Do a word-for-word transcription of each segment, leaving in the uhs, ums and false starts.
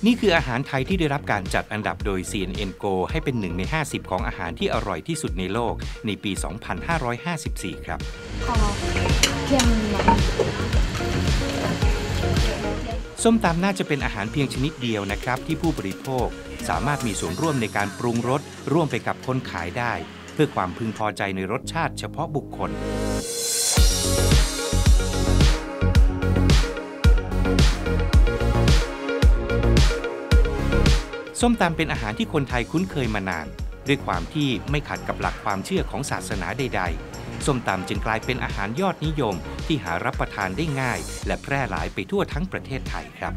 นี่คืออาหารไทยที่ได้รับการจัดอันดับโดย ซี เอ็น เอ็น Go ให้เป็นหนึ่งในห้าสิบของอาหารที่อร่อยที่สุดในโลกในปี สองพันห้าร้อยห้าสิบสี่ ครับส้มตำน่าจะเป็นอาหารเพียงชนิดเดียวนะครับที่ผู้บริโภคสามารถมีส่วนร่วมในการปรุงรสร่วมไปกับคนขายได้เพื่อความพึงพอใจในรสชาติเฉพาะบุคคลส้มตำเป็นอาหารที่คนไทยคุ้นเคยมานานด้วยความที่ไม่ขัดกับหลักความเชื่อของศาสนาใดๆส้มตำจึงกลายเป็นอาหารยอดนิยมที่หารับประทานได้ง่ายและแพร่หลายไปทั่วทั้งประเทศไทยครับ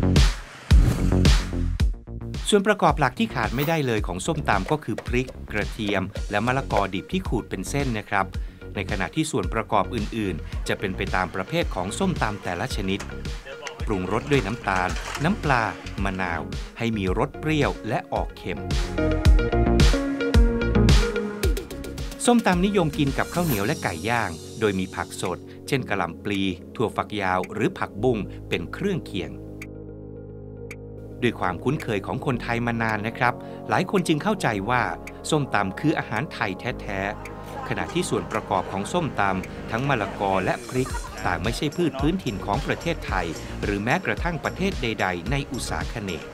ส่วนประกอบหลักที่ขาดไม่ได้เลยของส้มตำก็คือพริกกระเทียมและมะละกอดิบที่ขูดเป็นเส้นนะครับในขณะที่ส่วนประกอบอื่นๆจะเป็นไปตามประเภทของส้มตำแต่ละชนิดปรุงรสด้วยน้ำตาลน้ำปลามะนาวให้มีรสเปรี้ยวและออกเค็มส้มตำนิยมกินกับข้าวเหนียวและไก่ย่างโดยมีผักสดเช่นกะหล่ำปลีถั่วฝักยาวหรือผักบุ้งเป็นเครื่องเคียงด้วยความคุ้นเคยของคนไทยมานานนะครับหลายคนจึงเข้าใจว่าส้มตำคืออาหารไทยแท้ๆขณะที่ส่วนประกอบของส้มตำทั้งมะละกอและพริกต่างไม่ใช่พืชพื้นถิ่นของประเทศไทยหรือแม้กระทั่งประเทศใดๆในอุษาคเนย์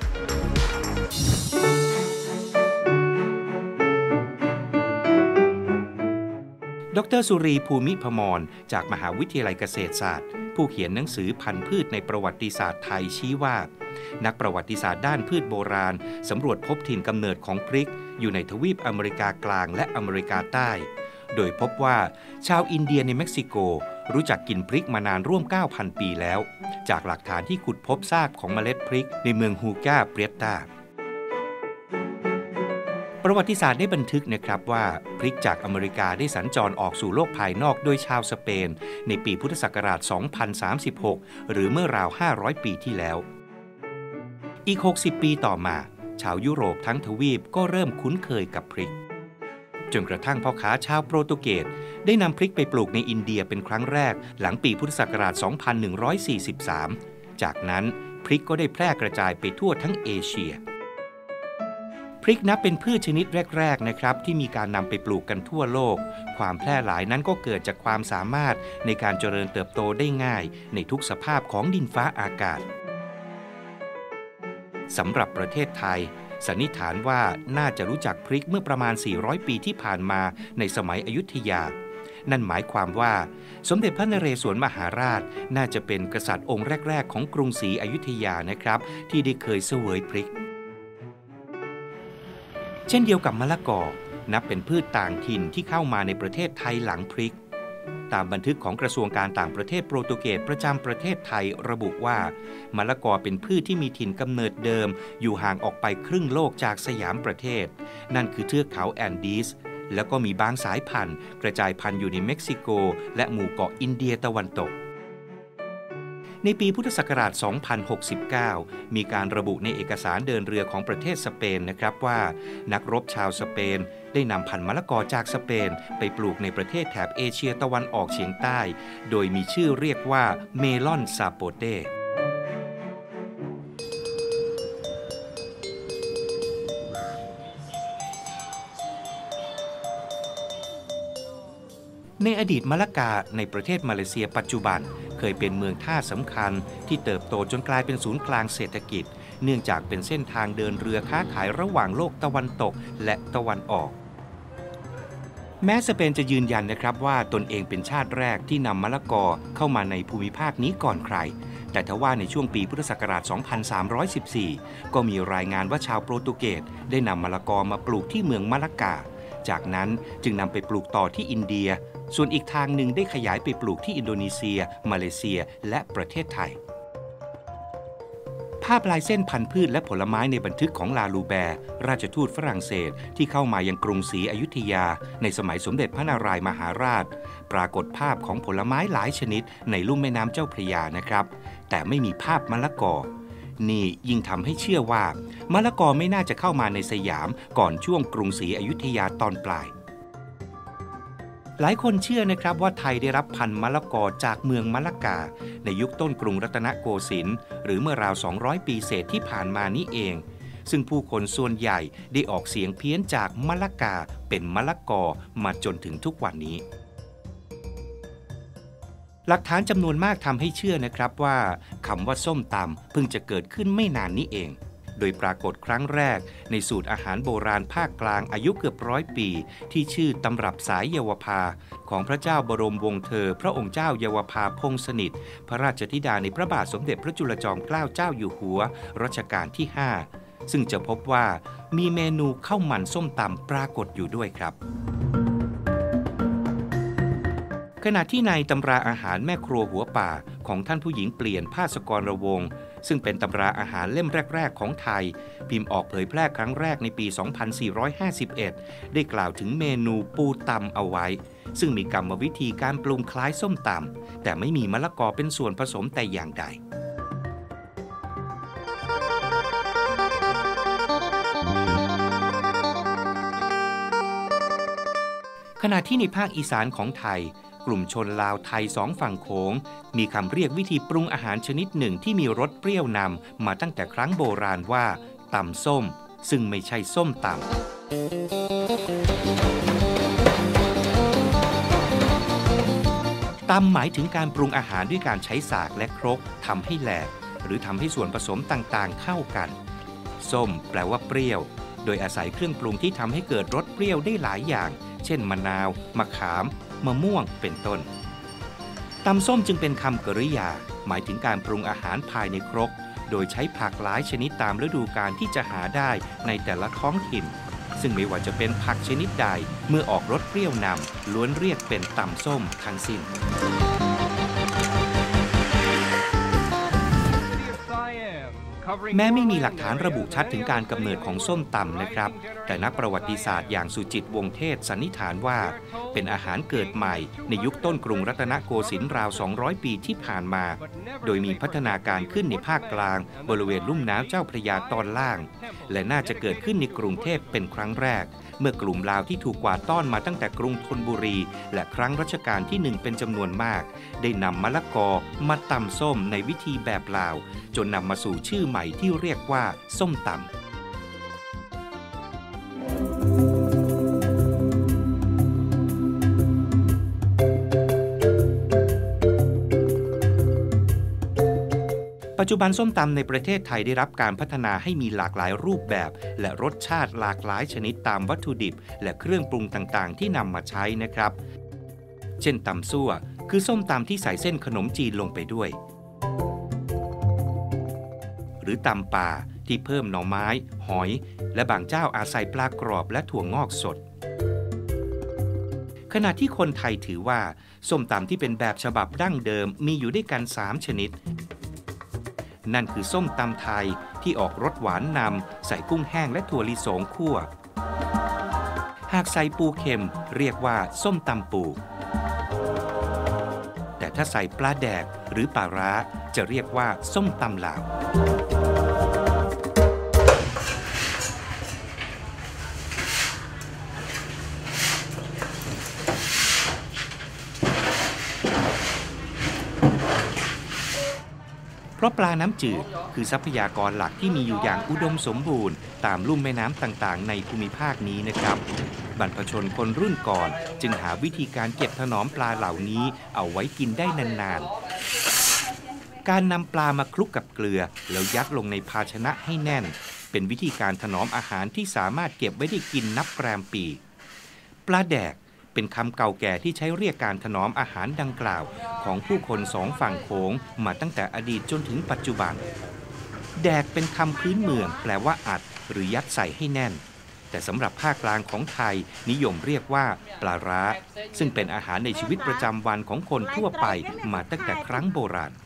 ดร.สุรีภูมิพมรจากมหาวิทยาลัยเกษตรศาสตร์ผู้เขียนหนังสือพันธุ์พืชในประวัติศาสตร์ไทยชี้ว่านักประวัติศาสตร์ด้านพืชโบราณสำรวจพบถิ่นกำเนิดของพริกอยู่ในทวีปอเมริกากลางและอเมริกาใต้โดยพบว่าชาวอินเดียในเม็กซิโกรู้จักกินพริกมานานร่วม เก้าพัน ปีแล้วจากหลักฐานที่ขุดพบซากของเมล็ดพริกในเมืองฮูกาเปรียตาประวัติศาสตร์ได้บันทึกนะครับว่าพริกจากอเมริกาได้สัญจรออกสู่โลกภายนอกโดยชาวสเปนในปีพุทธศักราช สองพันสามสิบหก หรือเมื่อราว ห้าร้อย ปีที่แล้วอีก หกสิบ ปีต่อมาชาวยุโรปทั้งทวีปก็เริ่มคุ้นเคยกับพริกจนกระทั่งพ่อค้าชาวโปรตุเกสได้นำพริกไปปลูกในอินเดียเป็นครั้งแรกหลังปีพุทธศักราช สองพันหนึ่งร้อยสี่สิบสาม จากนั้นพริกก็ได้แพร่กระจายไปทั่วทั้งเอเชียพริกนับเป็นพืชชนิดแรกๆนะครับที่มีการนำไปปลูกกันทั่วโลกความแพร่หลายนั้นก็เกิดจากความสามารถในการเจริญเติบโตได้ง่ายในทุกสภาพของดินฟ้าอากาศสำหรับประเทศไทยสันนิษฐานว่าน่าจะรู้จักพริกเมื่อประมาณสี่ร้อยปีที่ผ่านมาในสมัยอยุธยานั่นหมายความว่าสมเด็จพระนเรศวรมหาราชน่าจะเป็นกษัตริย์องค์แรกๆของกรุงศรีอยุธยานะครับที่ได้เคยเสวยพริกเช่นเดียวกับมะละกอนับเป็นพืชต่างถิ่นที่เข้ามาในประเทศไทยหลังพริกตามบันทึกของกระทรวงการต่างประเทศโปรตุเกสประจำประเทศไทยระบุว่ามะละกอเป็นพืชที่มีถิ่นกำเนิดเดิมอยู่ห่างออกไปครึ่งโลกจากสยามประเทศนั่นคือเทือกเขาแอนดีสแล้วก็มีบางสายพันธุ์กระจายพันธุ์อยู่ในเม็กซิโกและหมู่เกาะอินเดียตะวันตกในปีพุทธศักราช สองพันหกสิบเก้า มีการระบุในเอกสารเดินเรือของประเทศสเปนนะครับว่านักรบชาวสเปนได้นำพันธุ์มะละกอจากสเปนไปปลูกในประเทศแถบเอเชียตะวันออกเฉียงใต้โดยมีชื่อเรียกว่าเมลอนซาโปเตในอดีตมะละกาในประเทศมาเลเซียปัจจุบันเคยเป็นเมืองท่าสำคัญที่เติบโตจนกลายเป็นศูนย์กลางเศรษฐกิจเนื่องจากเป็นเส้นทางเดินเรือค้าขายระหว่างโลกตะวันตกและตะวันออกแม้สเปนจะยืนยันนะครับว่าตนเองเป็นชาติแรกที่นำมะละกอเข้ามาในภูมิภาคนี้ก่อนใครแต่ทว่าในช่วงปีพุทธศักราช สองพันสามร้อยสิบสี่ ก็มีรายงานว่าชาวโปรตุเกสได้นำมะละกอมาปลูกที่เมืองมะละกาจากนั้นจึงนำไปปลูกต่อที่อินเดียส่วนอีกทางหนึ่งได้ขยายไปปลูกที่อินโดนีเซียมาเลเซียและประเทศไทยภาพลายเส้นพันธุ์พืชและผลไม้ในบันทึกของลาลูแบร์ราชทูตฝรั่งเศสที่เข้ามายังกรุงศรีอยุธยาในสมัยสมเด็จพระนารายมหาราชปรากฏภาพของผลไม้หลายชนิดในลุ่มแม่น้ำเจ้าพระยานะครับแต่ไม่มีภาพมะละกอนี่ยิ่งทำให้เชื่อว่ามะละกอไม่น่าจะเข้ามาในสยามก่อนช่วงกรุงศรีอยุธยาตอนปลายหลายคนเชื่อนะครับว่าไทยได้รับพันธุ์มะละกอจากเมืองมะละกาในยุคต้นกรุงรัตนโกสินทร์หรือเมื่อราวสองร้อยปีเศษที่ผ่านมานี้เองซึ่งผู้คนส่วนใหญ่ได้ออกเสียงเพี้ยนจากมะละกาเป็นมะละกอมาจนถึงทุกวันนี้หลักฐานจำนวนมากทำให้เชื่อนะครับว่าคำว่าส้มตำเพิ่งจะเกิดขึ้นไม่นานนี้เองโดยปรากฏครั้งแรกในสูตรอาหารโบราณภาคกลางอายุเกือบร้อยปีที่ชื่อตำรับสายเยาวภาของพระเจ้าบรมวงศ์เธอพระองค์เจ้าเยาวภาพงษ์สนิทพระราชธิดาในพระบาทสมเด็จพระจุลจอมเกล้าเจ้าอยู่หัวรัชกาลที่ห้าซึ่งจะพบว่ามีเมนูข้าวมันส้มตำปรากฏอยู่ด้วยครับขณะที่ในตำราอาหารแม่ครัวหัวป่าของท่านผู้หญิงเปลี่ยนภาสกรวงศ์ซึ่งเป็นตำราอาหารเล่มแรกๆของไทยพิมพ์ออกเผยแพร่ครั้งแรกในปี สองพันสี่ร้อยห้าสิบเอ็ด ได้กล่าวถึงเมนูปูตำเอาไว้ซึ่งมีกรรมวิธีการปรุงคล้ายส้มตำแต่ไม่มีมะละกอเป็นส่วนผสมแต่อย่างใดขณะที่ในภาคอีสานของไทยกลุ่มชนลาวไทยสองฝั่งโขงมีคำเรียกวิธีปรุงอาหารชนิดหนึ่งที่มีรสเปรี้ยวนำมาตั้งแต่ครั้งโบราณว่าตำส้มซึ่งไม่ใช่ส้มตำตำหมายถึงการปรุงอาหารด้วยการใช้สากและครกทำให้แหลกหรือทำให้ส่วนผสมต่างๆเข้ากันส้มแปลว่าเปรี้ยวโดยอาศัยเครื่องปรุงที่ทำให้เกิดรสเปรี้ยวได้หลายอย่างเช่นมะนาวมะขามมะม่วงเป็นต้นตำส้มจึงเป็นคำกริยาหมายถึงการปรุงอาหารภายในครกโดยใช้ผักหลายชนิดตามฤดูกาลที่จะหาได้ในแต่ละท้องถิ่นซึ่งไม่ว่าจะเป็นผักชนิดใดเมื่อออกรสเปรี้ยวนำล้วนเรียกเป็นตำส้มทั้งสิ้นแม้ไม่มีหลักฐานระบุชัดถึงการกำเนิดของส้มตำนะครับแต่นักประวัติศาสตร์อย่างสุจิตวงศ์เทศสันนิษฐานว่าเป็นอาหารเกิดใหม่ในยุคต้นกรุงรัตนโกสินทร์ราวสองร้อยปีที่ผ่านมาโดยมีพัฒนาการขึ้นในภาคกลางบริเวณลุ่มน้ำเจ้าพระยาตอนล่างและน่าจะเกิดขึ้นในกรุงเทพเป็นครั้งแรกเมื่อกลุ่มลาวที่ถูกกวาดต้อนมาตั้งแต่กรุงธนบุรีและครั้งรัชกาลที่หนึ่งเป็นจำนวนมากได้นำมะละกอมาตำส้มในวิธีแบบลาวจนนำมาสู่ชื่อใหม่ที่เรียกว่าส้มตำปัจจุบันส้มตำในประเทศไทยได้รับการพัฒนาให้มีหลากหลายรูปแบบและรสชาติหลากหลายชนิดตามวัตถุดิบและเครื่องปรุงต่างๆที่นำมาใช้นะครับเช่นตำซั่วคือส้มตำที่ใส่เส้นขนมจีนลงไปด้วยหรือตำป่าที่เพิ่มหน่อไม้หอยและบางเจ้าอาศัยปลากรอบและถั่วงอกสดขณะที่คนไทยถือว่าส้มตำที่เป็นแบบฉบับดั้งเดิมมีอยู่ด้วยกันสามชนิดนั่นคือส้มตำไทยที่ออกรสหวานนำใส่กุ้งแห้งและถั่วลิสงคั่วหากใส่ปูเค็มเรียกว่าส้มตำปูแต่ถ้าใส่ปลาแดกหรือปลาร้าจะเรียกว่าส้มตำลาวเพราะปลาน้ำจืดคือทรัพยากรหลักที่มีอยู่อย่างอุดมสมบูรณ์ตามลุ่มแม่น้ำต่างๆในภูมิภาคนี้นะครับบรรพชนคนรุ่นก่อนจึงหาวิธีการเก็บถนอมปลาเหล่านี้เอาไว้กินได้นานๆการนำปลามาคลุกกับเกลือแล้วยัดลงในภาชนะให้แน่นเป็นวิธีการถนอมอาหารที่สามารถเก็บไว้ได้กินนับแรมปีปลาแดกเป็นคำเก่าแก่ที่ใช้เรียกการถนอมอาหารดังกล่าวของผู้คนสองฝั่งโขงมาตั้งแต่อดีตจนถึงปัจจุบันแดกเป็นคำพื้นเมืองแปลว่าอัดหรือยัดใส่ให้แน่นแต่สำหรับภาคกลางของไทยนิยมเรียกว่าปลาร้าซึ่งเป็นอาหารในชีวิตประจำวันของคนทั่วไปมาตั้งแต่ครั้งโบราณ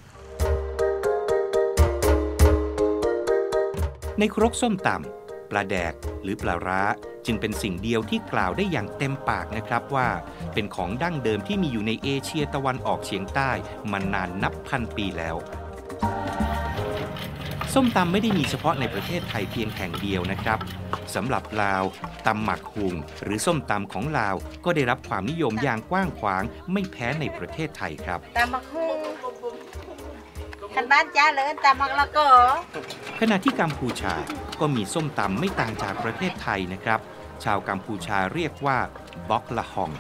ในครกส้มตำปลาแดกหรือปลาร้าจึงเป็นสิ่งเดียวที่กล่าวได้อย่างเต็มปากนะครับว่าเป็นของดั้งเดิมที่มีอยู่ในเอเชียตะวันออกเฉียงใต้มานานนับพันปีแล้วส้มตำไม่ได้มีเฉพาะในประเทศไทยเพียงแห่งเดียวนะครับสำหรับลาวตำหมักหุงหรือส้มตำของลาวก็ได้รับความนิยมอย่างกว้างขวางไม่แพ้ในประเทศไทยครับตำหมักหุงคันบ้านจ้าเลยตำหมักละกอขณะที่กัมพูชาก็มีส้มตำไม่ต่างจากประเทศไทยนะครับชาวกัมพูชาเรียกว่าบ็อกละฮอง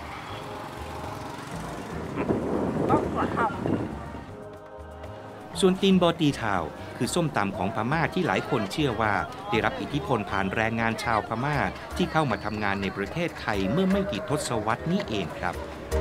ส่วนตีนบอตีทาวคือส้มตำของพม่าที่หลายคนเชื่อว่าได้รับอิทธิพลผ่านแรงงานชาวพม่าที่เข้ามาทำงานในประเทศไทยเมื่อไม่กี่ทศวรรษนี้เองครับ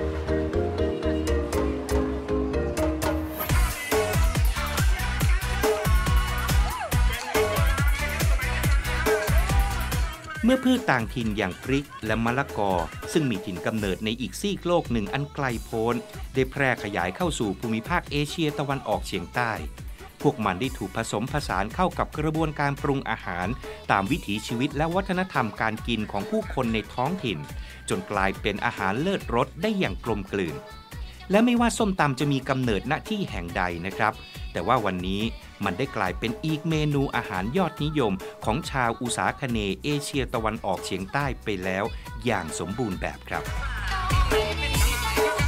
เมื่อพืชต่างถิ่นอย่างพริกและมะละกอซึ่งมีถิ่นกำเนิดในอีกซีกโลกหนึ่งอันไกลโพ้นได้แพร่ขยายเข้าสู่ภูมิภาคเอเชียตะวันออกเฉียงใต้พวกมันได้ถูกผสมผสานเข้ากับกระบวนการปรุงอาหารตามวิถีชีวิตและวัฒนธรรมการกินของผู้คนในท้องถิ่นจนกลายเป็นอาหารเลิศรสได้อย่างกลมกลืนและไม่ว่าส้มตำจะมีกำเนิดณที่แห่งใดนะครับแต่ว่าวันนี้มันได้กลายเป็นอีกเมนูอาหารยอดนิยมของชาวอุษาคเนย์เอเชียตะวันออกเฉียงใต้ไปแล้วอย่างสมบูรณ์แบบครับ